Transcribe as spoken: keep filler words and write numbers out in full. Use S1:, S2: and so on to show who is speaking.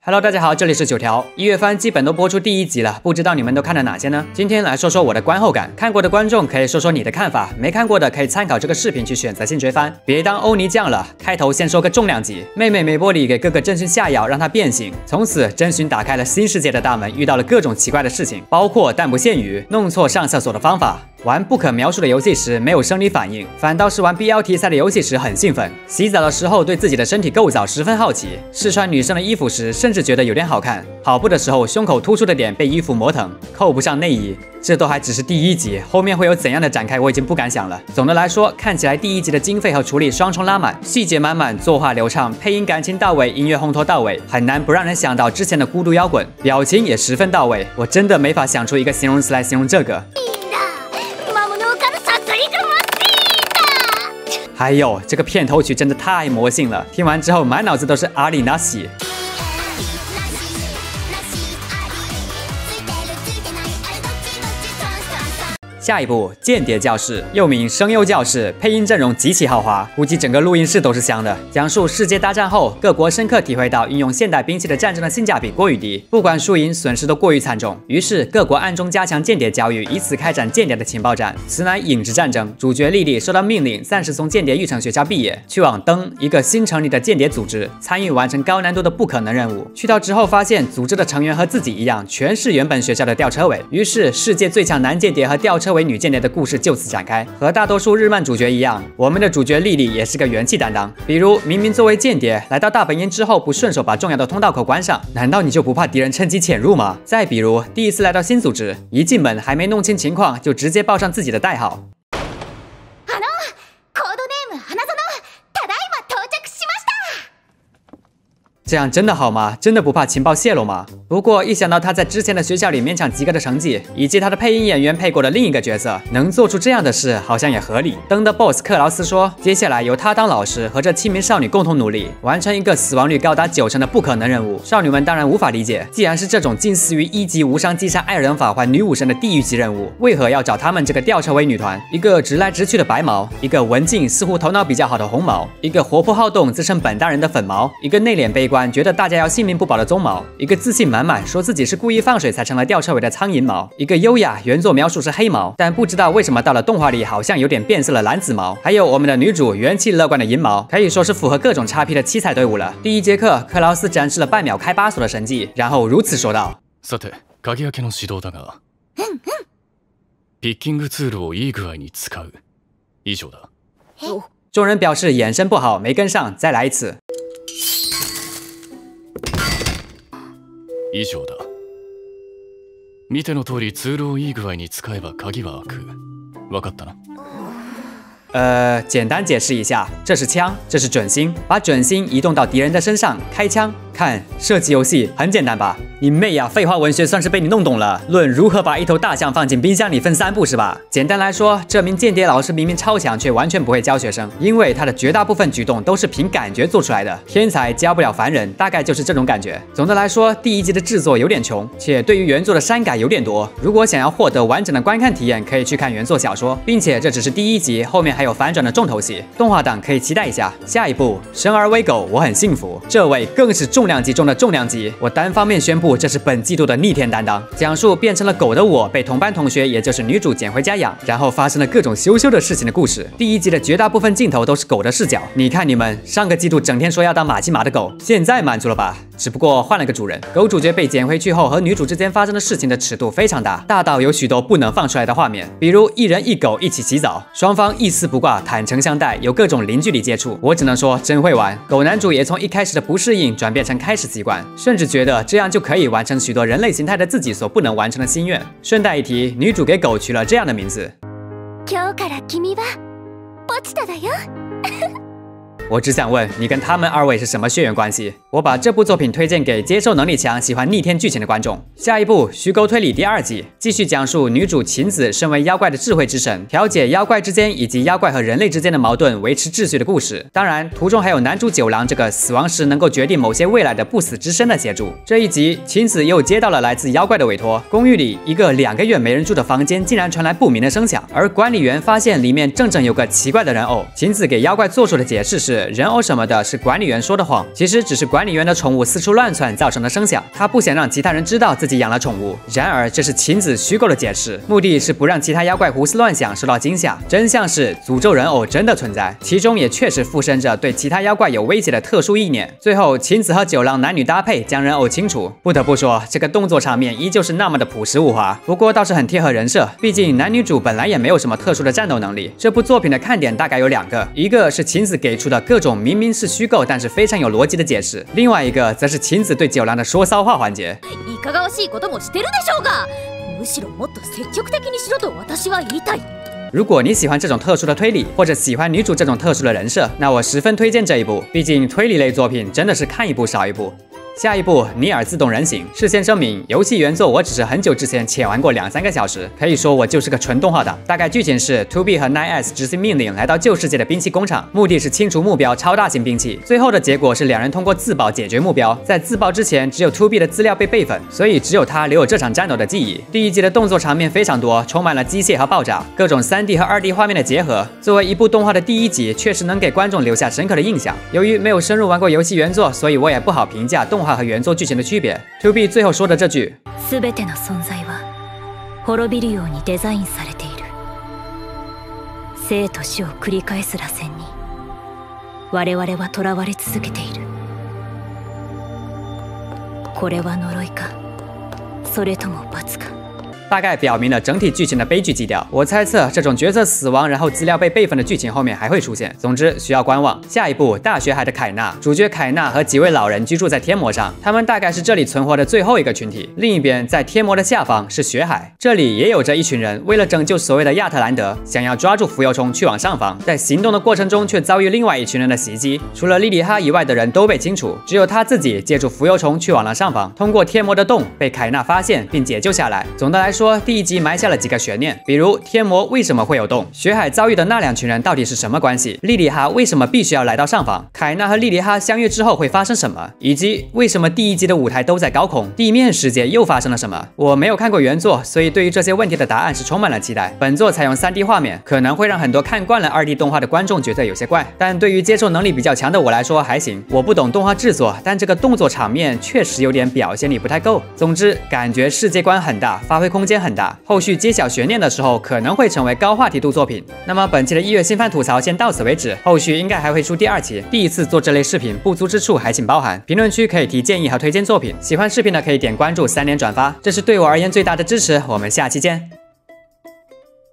S1: Hello， 大家好，这里是九条。一月番基本都播出第一集了，不知道你们都看了哪些呢？今天来说说我的观后感，看过的观众可以说说你的看法，没看过的可以参考这个视频去选择性追番，别当欧尼酱了。开头先说个重量级，妹妹美波里给哥哥真勋下药，让他变形，从此真勋打开了新世界的大门，遇到了各种奇怪的事情，包括但不限于弄错上厕所的方法。 玩不可描述的游戏时没有生理反应，反倒是玩 B L 题材的游戏时很兴奋。洗澡的时候对自己的身体构造十分好奇，试穿女生的衣服时甚至觉得有点好看。跑步的时候胸口突出的点被衣服磨疼，扣不上内衣。这都还只是第一集，后面会有怎样的展开我已经不敢想了。总的来说，看起来第一集的经费和处理双重拉满，细节满满，作画流畅，配音感情到位，音乐烘托到位，很难不让人想到之前的孤独摇滚。表情也十分到位，我真的没法想出一个形容词来形容这个。 还有这个片头曲真的太魔性了，听完之后满脑子都是阿里纳西。 下一部《间谍教室》，又名《声优教室》，配音阵容极其豪华，估计整个录音室都是香的。讲述世界大战后，各国深刻体会到运用现代兵器的战争的性价比过于低，不管输赢，损失都过于惨重。于是各国暗中加强间谍教育，以此开展间谍的情报战。此乃影之战争。主角莉莉收到命令，暂时从间谍育成学校毕业，去往登一个新成立的间谍组织，参与完成高难度的不可能任务。去到之后发现，组织的成员和自己一样，全是原本学校的吊车尾。于是世界最强男间谍和吊车尾 女间谍的故事就此展开，和大多数日漫主角一样，我们的主角莉莉也是个元气担当。比如，明明作为间谍来到大本营之后，不顺手把重要的通道口关上，难道你就不怕敌人趁机潜入吗？再比如，第一次来到新组织，一进门还没弄清情况，就直接报上自己的代号。 这样真的好吗？真的不怕情报泄露吗？不过一想到他在之前的学校里勉强及格的成绩，以及他的配音演员配过的另一个角色，能做出这样的事，好像也合理。登的 boss 克劳斯说，接下来由他当老师，和这七名少女共同努力，完成一个死亡率高达九成的不可能任务。少女们当然无法理解，既然是这种近似于一级无伤击杀爱尔兰法环女武神的地狱级任务，为何要找他们这个吊车尾女团？一个直来直去的白毛，一个文静似乎头脑比较好的红毛，一个活泼好动自称本大人的粉毛，一个内敛悲观 觉得大家要性命不保的棕毛，一个自信满满说自己是故意放水才成了吊车尾的苍蝇毛，一个优雅原作描述是黑毛，但不知道为什么到了动画里好像有点变色了蓝紫毛，还有我们的女主元气乐观的银毛，可以说是符合各种叉 P 的七彩队伍了。第一节课，克劳斯展示了半秒开八锁的神技，然后如此说道：“
S2: さて、鍵開けの指導だが、ピッキングツールをいい具合に使う。以上だ。”
S1: 众人表示眼神不好，没跟上，再来一次。
S2: 以上だ。見ての通りツールをいい具合に使えば鍵は開く。分かったな？
S1: 呃，简单解释一下，这是枪，这是准心，把准心移动到敌人的身上，开枪。 看，射击游戏很简单吧？你妹呀！废话文学算是被你弄懂了。论如何把一头大象放进冰箱里分三步是吧？简单来说，这名间谍老师明明超强，却完全不会教学生，因为他的绝大部分举动都是凭感觉做出来的。天才教不了凡人，大概就是这种感觉。总的来说，第一集的制作有点穷，且对于原作的删改有点多。如果想要获得完整的观看体验，可以去看原作小说，并且这只是第一集，后面还有反转的重头戏。动画党可以期待一下。下一部《生而为狗》，我很幸福。这位更是重量级中的重量级，我单方面宣布这是本季度的逆天担当。讲述变成了狗的我被同班同学，也就是女主捡回家养，然后发生了各种羞羞的事情的故事。第一集的绝大部分镜头都是狗的视角。你看你们上个季度整天说要当马吉马的狗，现在满足了吧？只不过换了个主人。狗主角被捡回去后，和女主之间发生的事情的尺度非常大，大到有许多不能放出来的画面，比如一人一狗一起洗澡，双方一丝不挂，坦诚相待，有各种零距离接触。我只能说真会玩。狗男主也从一开始的不适应转变成开始习惯。 甚至觉得这样就可以完成许多人类形态的自己所不能完成的心愿。顺带一提，女主给狗取了这样的名字。今から君はポチタだよ。我只想问，你跟他们二位是什么血缘关系？我把这部作品推荐给接受能力强、喜欢逆天剧情的观众。下一部《虚构推理》第二季，继续讲述女主晴子身为妖怪的智慧之神，调解妖怪之间以及妖怪和人类之间的矛盾，维持秩序的故事。当然，途中还有男主九郎这个死亡时能够决定某些未来的不死之身的协助。这一集，晴子又接到了来自妖怪的委托，公寓里一个两个月没人住的房间竟然传来不明的声响，而管理员发现里面正正有个奇怪的人偶。晴子给妖怪做出的解释是，人偶什么的是管理员说的谎，其实只是管管理员的宠物四处乱窜造成的声响，他不想让其他人知道自己养了宠物。然而，这是晴子虚构的解释，目的是不让其他妖怪胡思乱想，受到惊吓。真相是，诅咒人偶真的存在，其中也确实附身着对其他妖怪有威胁的特殊意念。最后，晴子和九郎男女搭配，将人偶清除。不得不说，这个动作场面依旧是那么的朴实无华，不过倒是很贴合人设。毕竟男女主本来也没有什么特殊的战斗能力。这部作品的看点大概有两个，一个是晴子给出的各种明明是虚构但是非常有逻辑的解释，另外一个则是晴子对九郎的说骚话环节。
S3: いかがわしいこともしてるでしょうが、むしろもっと積極的にしろと私は言いたい。
S1: 如果你喜欢这种特殊的推理，或者喜欢女主这种特殊的人设，那我十分推荐这一部。毕竟推理类作品真的是看一部少一部。下一部《尼尔：自动人形》。事先声明，游戏原作我只是很久之前浅玩过两三个小时，可以说我就是个纯动画党。大概剧情是 two B 和 nine S 执行命令来到旧世界的兵器工厂，目的是清除目标超大型兵器。最后的结果是两人通过自爆解决目标。在自爆之前，只有 two B 的资料被备份，所以只有他留有这场战斗的记忆。第一集的动作场面非常多，充满了机械和爆炸，各种 三 D 和 二 D 画面的结合。作为一部动画的第一集，确实能给观众留下深刻的印象。由于没有深入玩过游戏原作，所以我也不好评价动画和原作剧情的区别。two B 最后说的这句，
S3: 全ての存在は滅びるようにデザインされている。生と死を繰り返す螺旋に我々は囚われ続けている。これは呪いか、それとも罰か。
S1: 大概表明了整体剧情的悲剧基调。我猜测这种角色死亡然后资料被备份的剧情后面还会出现。总之需要观望。下一部《大学海的凯纳》，主角凯纳和几位老人居住在天魔上，他们大概是这里存活的最后一个群体。另一边，在天魔的下方是雪海，这里也有着一群人，为了拯救所谓的亚特兰德，想要抓住浮游虫去往上方，在行动的过程中却遭遇另外一群人的袭击。除了莉莉哈以外的人都被清除，只有他自己借助浮游虫去往了上方，通过天魔的洞被凯纳发现并解救下来。总的来说，说，第一集埋下了几个悬念，比如天魔为什么会有洞，雪海遭遇的那两群人到底是什么关系，莉莉哈为什么必须要来到上方，凯纳和莉莉哈相遇之后会发生什么，以及为什么第一集的舞台都在高空，地面世界又发生了什么。我没有看过原作，所以对于这些问题的答案是充满了期待。本作采用 三 D 画面，可能会让很多看惯了 二 D 动画的观众觉得有些怪，但对于接受能力比较强的我来说还行。我不懂动画制作，但这个动作场面确实有点表现力不太够。总之，感觉世界观很大，发挥空间很大。后续揭晓悬念的时候，可能会成为高话题度作品。那么本期的一月新番吐槽先到此为止，后续应该还会出第二期。第一次做这类视频，不足之处还请包涵。评论区可以提建议和推荐作品，喜欢视频的可以点关注、三连转发，这是对我而言最大的支持。我们下期见。